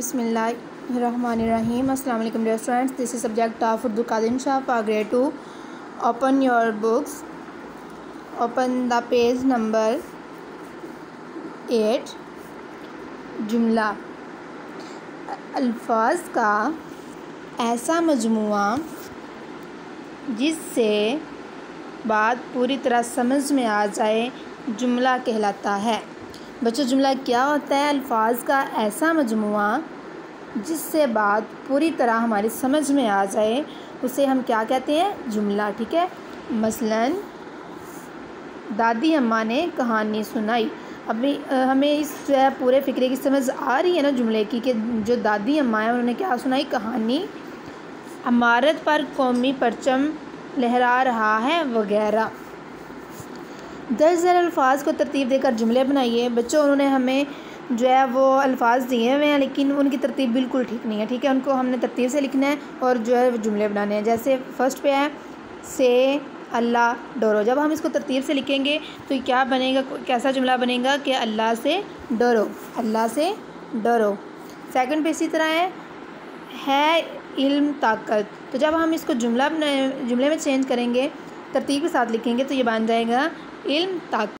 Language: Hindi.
बिस्मिल्लाहिर्रहमानिर्रहीम। अस्सलाम वालेकुम dear students, this is subject of Urdu Qadin Shah for grade 2। Open your books, open the page number 8। जुमला अल्फाज का ऐसा मजमुआ जिससे बात पूरी तरह समझ में आ जाए जुमला कहलाता है। बच्चों, जुमला क्या होता है? अल्फाज का ऐसा मजमुआ जिससे बात पूरी तरह हमारी समझ में आ जाए उसे हम क्या कहते हैं? जुमला। ठीक है। मसलन दादी अम्मा ने कहानी सुनाई। अभी हमें इस जो है पूरे फ़िक्रे की समझ आ रही है ना जुमले की, कि जो दादी अम्मा है उन्होंने क्या सुनाई? कहानी। इमारत पर कौमी परचम लहरा रहा है वगैरह। दर्ज झैल अल्फाज को तरतीब देकर जुमले बनाइए। बच्चों, उन्होंने हमें जो है वो अल्फाज दिए हुए हैं, लेकिन उनकी तरतीब बिल्कुल ठीक नहीं है। ठीक है, उनको हमने तरतीब से लिखना है और जो है जुमले बनाने हैं। जैसे फर्स्ट पे है से अल्लाह डरो। जब हम इसको तरतीब से लिखेंगे तो क्या बनेगा? कैसा जुमला बनेगा कि अल्लाह से डरो, अल्लाह से डरो। सेकंड पे इसी तरह है इल्म ताकत। तो जब हम इसको जुमले में चेंज करेंगे, तरतीब के साथ लिखेंगे तो ये बन जाएगा इल्म ताकत।